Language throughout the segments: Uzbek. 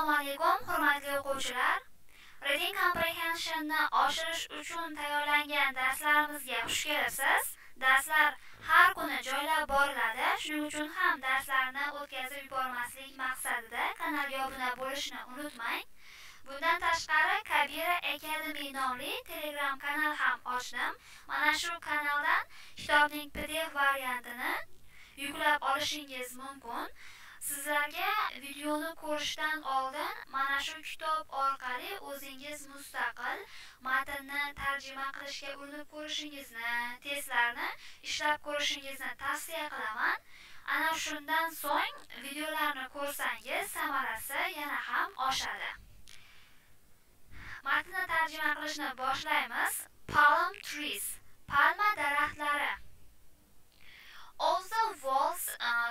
Assalomu alaykum, hurmatli o'quvchilar. Reading comprehensionni oshirish uchun tayyorlangan darslarimizga xush kelibsiz. Darslar har kuni joylab boriladi. Shuning uchun ham darslarni o'tkazib yubormaslik maqsadida kanalga obuna bo'lishni unutmang. Bundan tashqari Kabira Academy nomli Telegram kanal ham ochdim. Mana shu kanaldan kitobning PDF variantini yuklab olishingiz mumkin. Sizlarga videoni ko'rishdan oldin mana shu kitob orqali o'zingiz mustaqil matnni tarjima qilishga urinib ko'rishingizni, testlarni ishlab ko'rishingizni tavsiya qilaman. Ana shundan so'ng videolarni ko'rsangiz samarasi yana ham oshadi. Matnni tarjima qilishni boshlaymiz. Palm trees, palma daraxtlari. Of the world's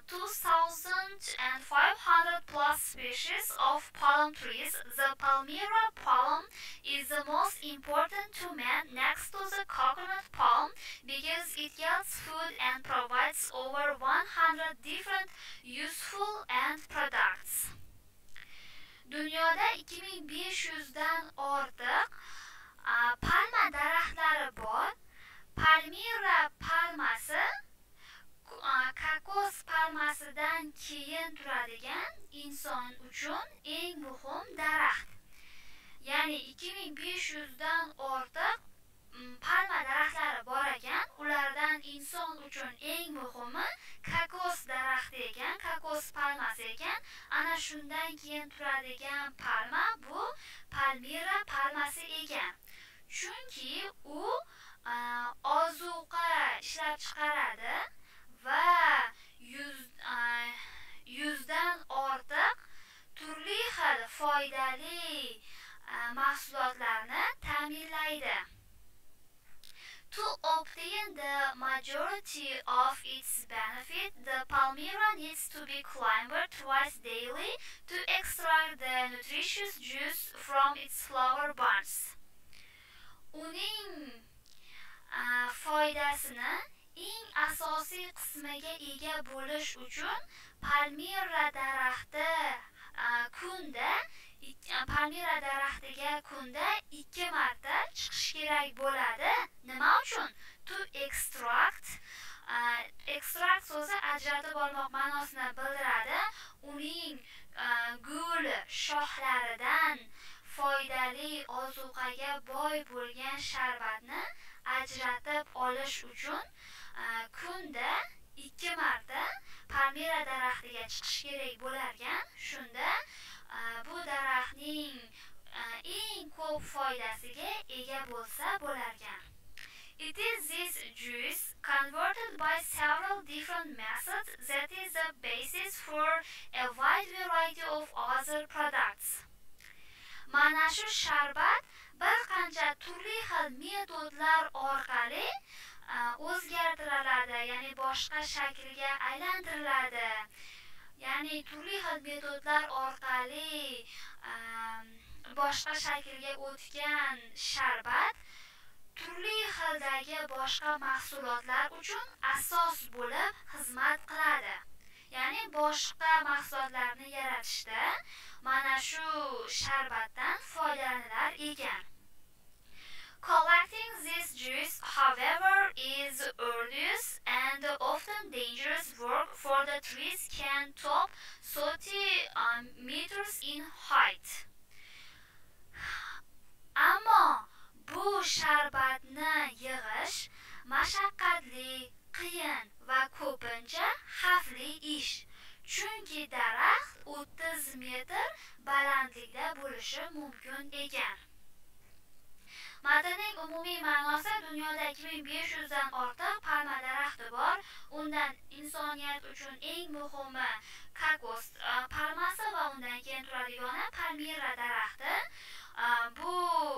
2,500 plus species of palm trees, the Palmyra palm is the most important to man next to the coconut palm because it yields food and provides over 100 different useful end products. Dunyoda 2500 dan ortiq palma daraxtlari bor. Palmyra palmasi kokos palmasidan keyin turadigan inson uchun eng muhim daraxt. Ya'ni 2500 dan ortiq palma daraxtlari bor ekan. Ulardan inson uchun eng muhimi kokos daraxti ekan, kokos palmasi ekan. Ana shundan keyin turadigan palma bu Palmyra palmasi ekan. Chunki u ozuqa ishlab chiqaradi va 100 dan ortiq turli xil foydali mahsulotlarni ta'minlaydi. To obtain the majority of its benefit, the Palmyra needs to be climbed twice daily to extract the nutritious juice from its flower buds. Uning foydasini eng asosiy qismiga ega bo'lish uchun Palmyra daraxtiga kunda 2 marta chiqish kerak bo'ladi. Nima uchun? To extract. Extract so'zi ajratib olmoq ma'nosini bildiradi. Uning gul shoxlaridan foydali ozuqaga boy bo'lgan sharbatni ajratib olish uchun kunda 2 marta Palmyra daraxtiga chiqish kerak bo'larkan. Shunda bu daraxtning eng ko'p foydasiga ega bo'lsa bo'larkan. It is this juice converted by several different methods that is the basis for a wide variety of other products. Mana shu sharbat bir qancha turli xil metodlar orqali o'zgartiriladi, ya'ni boshqa shaklga aylantiriladi. Ya'ni turli xil metodlar orqali boshqa shaklga o'tgan sharbat turli xildagi boshqa mahsulotlar uchun asos bo'lib xizmat qiladi. Ya'ni boshqa mahsulotlarni yaratishda mana shu sharbatdan foydalanilar ekan. Collecting this juice, however, is arduous and often dangerous work, for the trees can top 30 meters in height. Ammo bu sharbatni yig'ish mashaqqatli, qiyin va ko'pincha xavfli ish. Chunki daraxt 30 metr balandlikda bo'lishi mumkin ekan. Matnning umumiy ma'nosi: dunyoda 2500 dan ortiq palma daraxti bor. Undan insoniyat uchun eng muhimi kokos palmasi va undan keyin turadigani Palmyra daraxti. Bu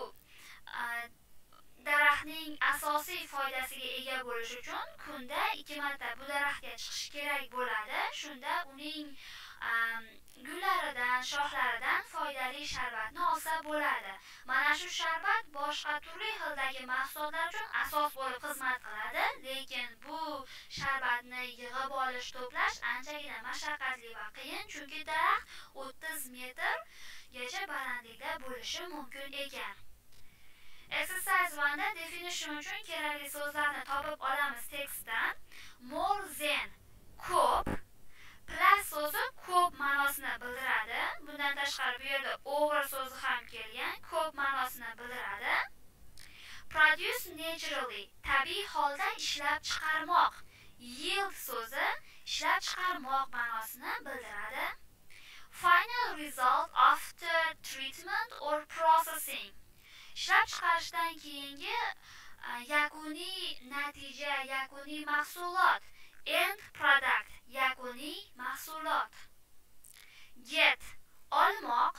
daraxtning asosiy foydasiga ega bo'lish uchun kunda 2 marta bu daraxtga chiqish kerak bo'ladi. Shunda uning gullaridan, shoxlaridan foydali sharbatni olsa bo'ladi. Mana shu sharbat boshqa turli xildagi mahsulotlar uchun asos bo'lib xizmat qiladi, lekin bu sharbatni yig'ib olish, to'plash anchagina mashaqqatli va qiyin, chunki daraxt 30 metr gacha balandlikda bo'lishi mumkin ekan. Exercise 1 da definition uchun kerakli so'zlarni topib olamiz tekstdan. More than ko'p, plus so'zi ko'p ma'nosini bildiradi. Bundan tashqari bu yerda over so'zi ham kelgan, ko'p ma'nosini bildiradi. Produce naturally, tabiiy holda ishlab chiqarmoq. Yield so'zi ishlab chiqarmoq ma'nosini bildiradi. Final result after treatment or processing. Ishlab chiqarishdan keyingi yakuniy natija, yakuniy mahsulot. End product, yakuniy mahsulot. Get, olmoq.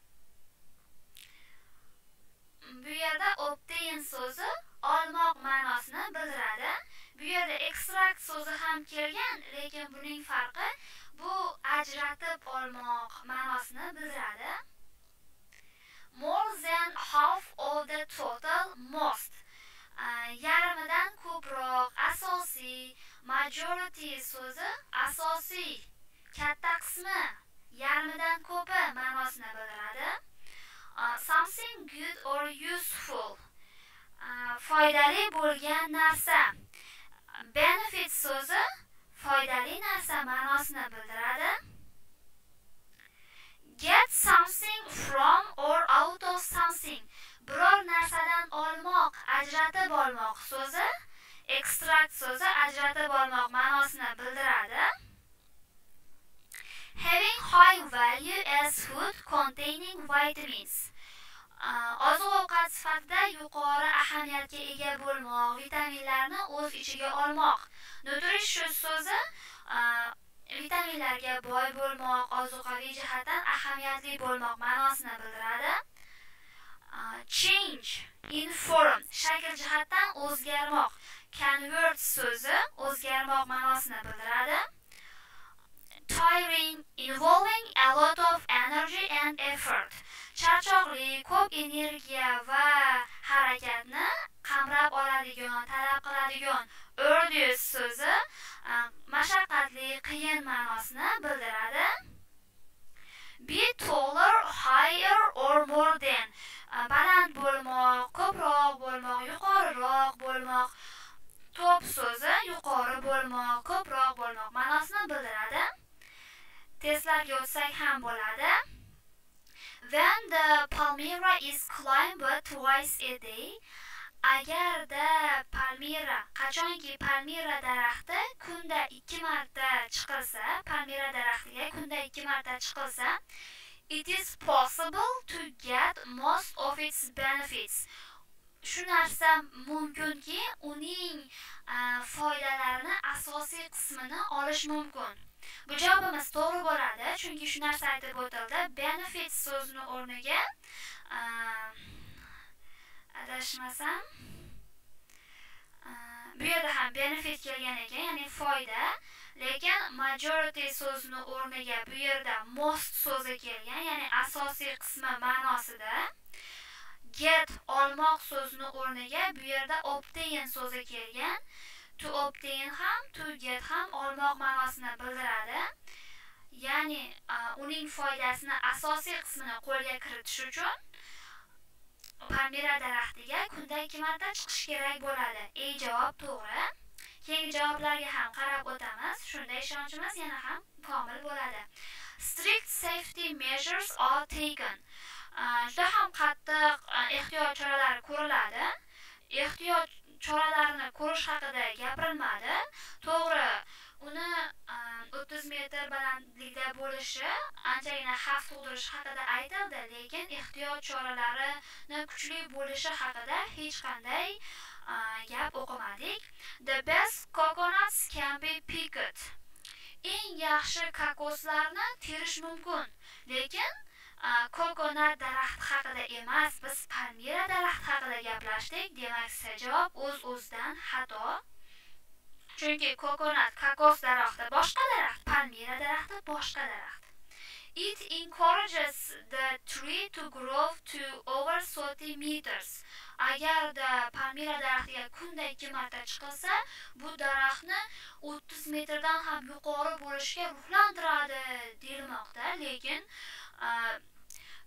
Bu yerda obtain so'zi olmoq ma'nosini bildiradi. Bu yerda extract so'zi ham kelgan, lekin buning farqi bu ajratib olmoq ma'nosini bildiradi. More than half of the total, most. Yarmidan ko'proq, asosiy, majority so'zi asosiy, katta qismi, yarmidan ko'pi ma'nosini bildiradi. Something good or useful, foydali bo'lgan narsa. Benefit so'zi foydali narsa ma'nosini bildiradi. Get something from or out of something, biror narsadan olmoq, ajratib olmoq so'zi. Extract so'zi ajratib olmoq ma'nosini bildiradi. Having high value as food containing vitamins, oziq-ovqat sifatida yuqori ahamiyatga ega bo'lmoq, vitaminlarni o'z ichiga olmoq. Nutritious so'zi vitaminlarga boy bo'lmoq, ozuqaviy jihatdan ahamiyatli bo'lmoq ma'nosini bildiradi. Change, inform, shakl jihatdan o'zgarmoq. Convert so'zi o'zgarmoq ma'nosini bildiradi. Tiring, involving a lot of energy and effort, charchoqli, ko'p energiya va harakatni qamrab oladigan, talab qiladigan. Arduous so'zi mashaqqatli, qiyin ma'nosini bildiradi. Be taller, higher or more than, baland bo'lmoq, ko'proq bo'lmoq, yuqoriroq bo'lmoq. Top so'zi yuqori bo'lmoq, ko'proq bo'lmoq ma'nosini bildiradi. Testlarga o'tsak ham bo'ladi. When the palmyra is climbed twice a day, agarda palmira, qachonki palmira daraxti kunda 2 marta chiqilsa, palmira daraxtiga kunda 2 marta chiqilsa, it is possible to get most of its benefits. Shu narsa mumkinki, uning foydalarini, asosiy qismini olish mumkin. Bu javobimiz to'g'ri bo'ladi, chunki shu narsa aytib o'tildi. Benefits so'zini o'rniga adashmasam, bu yerda ham benefit kelgan ekan, ya'ni foyda, lekin majority so'zini o'rniga bu yerda most so'zi kelgan, ya'ni asosiy qismi ma'nosida. Get, olmoq so'zini o'rniga bu yerda obtain so'zi kelgan. To obtain ham, to get ham olmoq ma'nosini bildiradi. Ya'ni uning foydasini, asosiy qismini qo'lga kiritish uchun palmira daraxtiga kunda 2 marta chiqish kerak bo'ladi. Javob to'g'ri. Keyingi javoblarga ham qarab o'tamiz. Shunda ishonchimiz yana ham komil bo'ladi. Strict safety measures are taken. Juda ham qattiq ehtiyot choralari ko'riladi. Ehtiyot choralarini ko'rish haqida gapirilmadi. To'g'ri, uni 30 metr balandlikda bo'lishi anchagina xavf tug'dirishi haqida aytildi, lekin ehtiyot choralarini kuchli bo'lishi haqida hech qanday gap o'qimadik. The best coconuts can be picked. Eng yaxshi kokoslarni terish mumkin, lekin kokonat daraxti haqida emas, biz palmira daraxti haqida gaplashdik. Demak, javob o'z-o'zidan xato. Chunki kokonat, kokos daraxti boshqa daraxt, palmira daraxti boshqa daraxt. It encourages the tree to grow to over 30 meters. Agarda palmira daraxtiga kunda 2 marta chiqilsa, bu daraxtni 30 metrdan ham yuqori bo'lishga ruhlantiradi deyilmoqda, lekin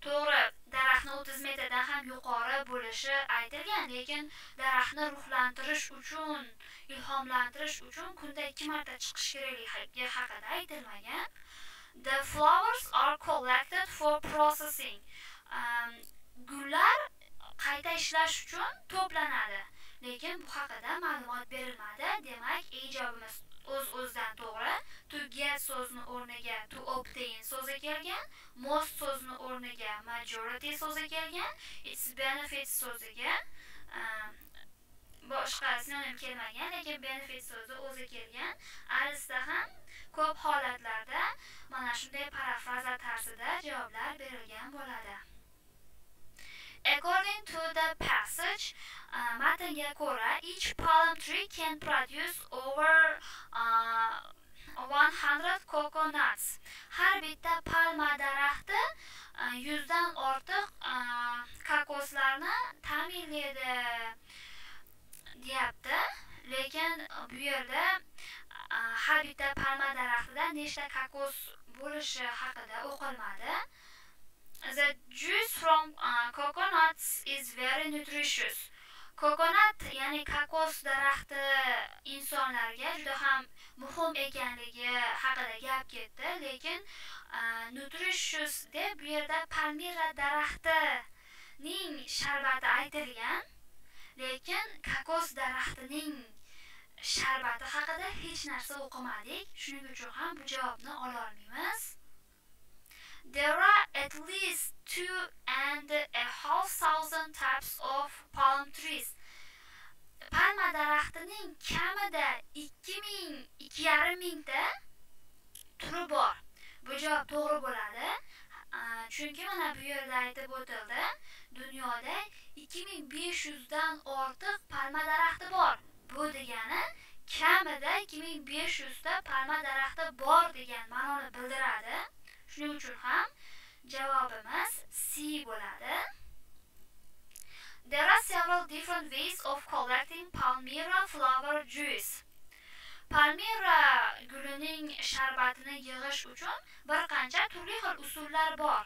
To'g'ri, daraxtni 30 metrdan ham yuqori bo'lishi aytilgan, lekin daraxtni ruhlantirish uchun, ilhomlantirish uchun kunda 2 marta chiqish kerakligi haqida aytilmagan. The flowers are collected for processing. Gullar qayta ishlash uchun to'planadi, lekin bu haqida ma'lumot berilmadi. Demak, ijobimiz o'z-o'zidan to'g'ri. To get so'zini o'rniga to obtain so'zi kelgan, most so'zini o'rniga majority so'zi kelgan, its benefits so'ziga boshqa sinonim kelmagan, lekin benefit so'zi o'zi kelgan. Alisda ham ko'p holatlarda mana shunday parafraza tarzida javoblar berilgan bo'ladi. According to the passage, matnga ko'ra, each palm tree can produce over 100 coconuts. Har bitta palma daraxti 100 dan ortiq kokoslarni ta'minlaydi deyapti. Lekin bu yerda har bitta palma daraxtida nechta kokos bo'lishi haqida o'qilmadi. The juice from coconuts is very nutritious. Coconut, ya'ni kokos daraxti insonlarga juda ham muhim ekanligi haqida gap ketdi, lekin nutritious deb bu yerda palmira daraxtining sharbati aytilgan, lekin kokos daraxtining sharbati haqida hech narsa o'qimadik. Shuning uchun ham bu javobni ola olmaymiz. There are at least 2,500 types of palm trees. Palma daraxtining kamida 2,500 ta turi bor. Bu javob to'g'ri bo'ladi. Chunki mana bu yerda aytib o'tildi, dunyoda 2500 dan ortiq palma daraxti bor. Bu degani kamida 2500 ta palma daraxti bor degan ma'noni bildiradi. Shuning uchun ham javobimiz C bo'ladi. There are several different ways of collecting palmira flower juice. Palmira gulining sharbatini yig'ish uchun bir qancha turli xil usullar bor.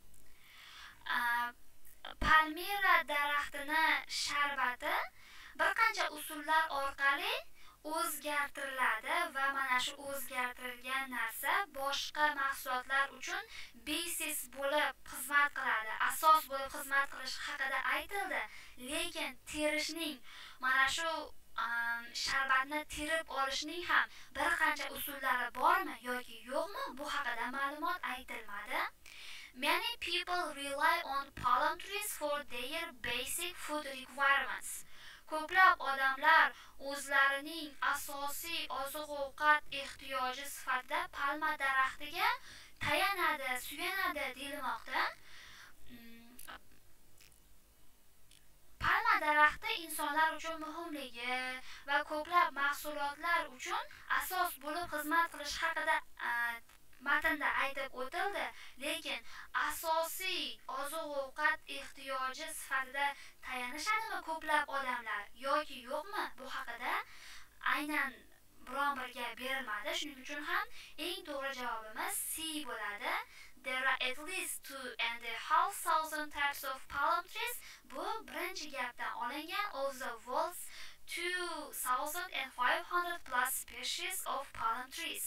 Palmira daraxtini sharbati bir qancha usullar orqali o'zgartiriladi va mana shu o'zgartirilgan narsa boshqa mahsulotlar uchun basis bo'lib xizmat qiladi, asos bo'lib xizmat qilishi haqida aytildi. Lekin terishning, mana shu sharbatni terib olishning ham bir qancha usullari bormi yoki yo'qmi, bu haqida ma'lumot aytilmadi. Many people rely on palm trees for their basic food requirements. Ko'plab odamlar o'zlarining asosiy oziq-ovqat ehtiyoji sifatida palma daraxtiga tayanadi, suyanadi deyilmoqda. Palma daraxti insonlar uchun muhimligi va ko'plab mahsulotlar uchun asos bo'lib xizmat qilish haqida matnda aytib o'tildi, lekin asosiy oziq-ovqat ehtiyoji sifatida tayanishadimi ko'plab odamlar yoki yo'qmi, bu haqida aynan biron bir gap berilmadi. Shuning uchun ham eng to'g'ri javobimiz C bo'ladi. There are at least 2,500 types of palm trees. Bu birinchi gapdan olingan. Of the world's 2,500 plus species of palm trees.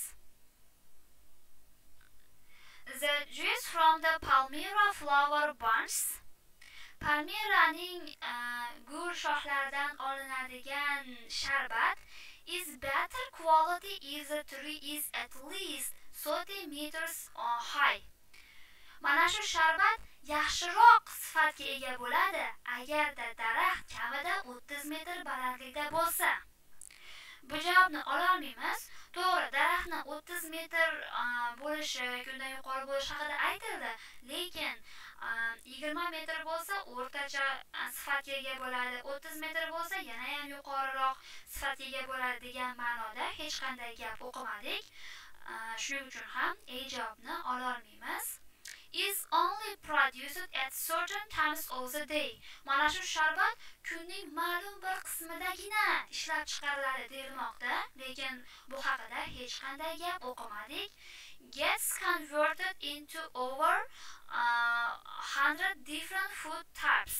The juice from the palmira flower bunches. Palmiraning gul shoxlaridan olinadigan sharbat is better quality if the tree is at least 30 meters high. Mana shu sharbat yaxshiroq sifatga ega bo'ladi agarda daraxt kamida 30 metr balandlikda bo'lsa. Bu javobni ola olmaymiz. To'g'ri, daraxtni 30 metr bo'lishi, undan yuqori bo'lishi haqida aytildi, lekin 20 metr bo'lsa o'rtacha sifatga ega bo'ladi, 30 metr bo'lsa yana ham yuqoriroq sifatga ega bo'ladi degan ma'noda hech qanday gap o'qimadik. Shuning uchun ham javobni ola olmaymiz. Is only produced at certain times of the day. Mana shu sharbat kunning ma'lum bir qismidagina ishlab chiqariladi deyilmoqda, lekin bu haqida hech qanday gap o'qimadik. Gets converted into over 100 different food types.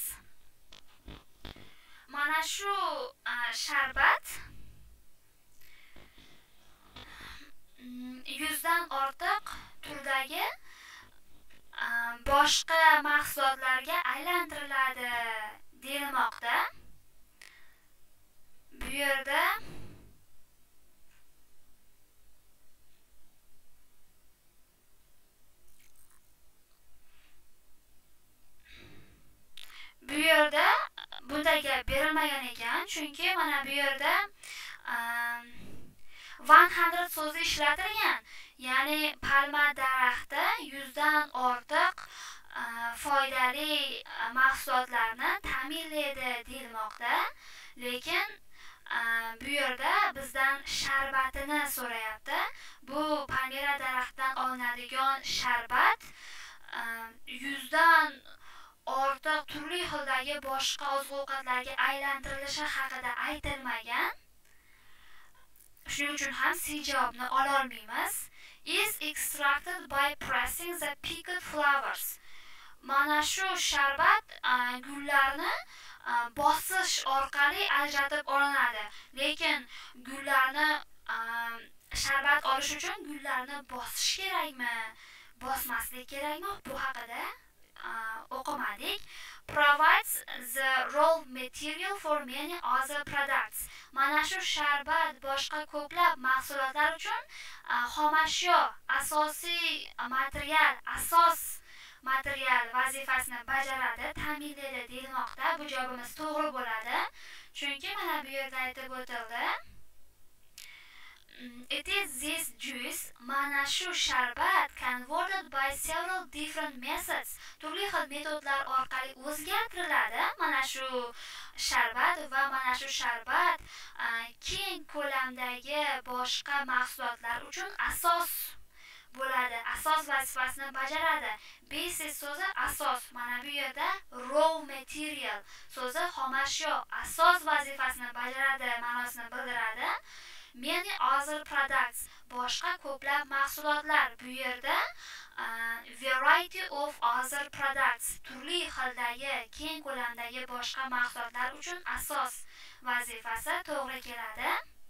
Mana shu sharbat 100 dan ortiq turdagi boshqa mahsulotlarga aylantiriladi denilmoqda. Bu yerda bunday gap berilmagan ekan, chunki mana bu yerda 100 so'zi ishlatilgan. Ya'ni palma daraxti 100 dan ortiq foydali mahsulotlarni ta'minlaydi deyilmoqda. Lekin bu yerda bizdan sharbatini so'rayapti. Bu palmira daraxtidan olinadigan sharbat 100 dan ortiq turli xildagi boshqa oziq-ovqatlarga aylantirilishi haqida aytilmagan. Shuning uchun ham C javobni ola olmaymiz. Is extracted by pressing the picked flowers. Mana shu sharbat gullarni bosish orqali ajratib olinadi. Lekin gullarni sharbat olish uchun gullarni bosish kerakmi, bosmaslik kerakmi? Bu haqida o'qimadik. Provides the raw material for many other products. Mana shu sharbat boshqa ko'plab mahsulotlar uchun xomashyo, asosiy material, material vazifasini bajaradi, ta'minlaydi deyilmoqda. Bu javobimiz to'g'ri bo'ladi. Chunki mana bu yerda aytib o'tildi. It is this juice, mana shu sharbat converted by several different methods. Turli xil metodlar orqali o'zgartiriladi. Mana shu sharbat va mana shu sharbat keng ko'lamdagi boshqa mahsulotlar uchun asos bo'ladi. Asos vazifasini bajaradi. Basis so'zi asos. Mana bu yerda raw material so'zi xomashyo, asos vazifasini bajaradi ma'nosini bildiradi. Many other products, boshqa ko'plab mahsulotlar. Bu yerda variety of other products, turli xildagi, keng ko'lamdagi boshqa mahsulotlar uchun asos vazifasi to'g'ri keladi.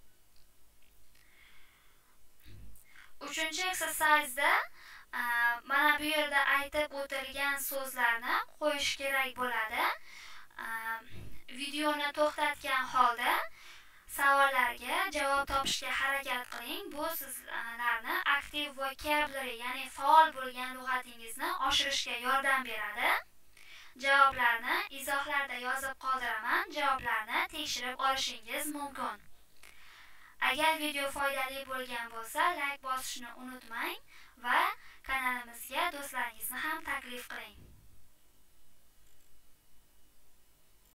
3-exercise'da mana bu yerda aytib o'tilgan so'zlarni qo'yish kerak bo'ladi. Videoni to'xtatgan holda savollarga javob topishga harakat qiling. Bu sizlarni aktiv vocabulary, ya'ni faol bo'lgan lug'atingizni oshirishga yordam beradi. Javoblarni izohlarda yozib qoldiraman. Javoblarni tekshirib olishingiz mumkin. Agar video foydali bo'lgan bo'lsa, like bosishni unutmang va kanalimizga do'stlaringizni ham taklif qiling.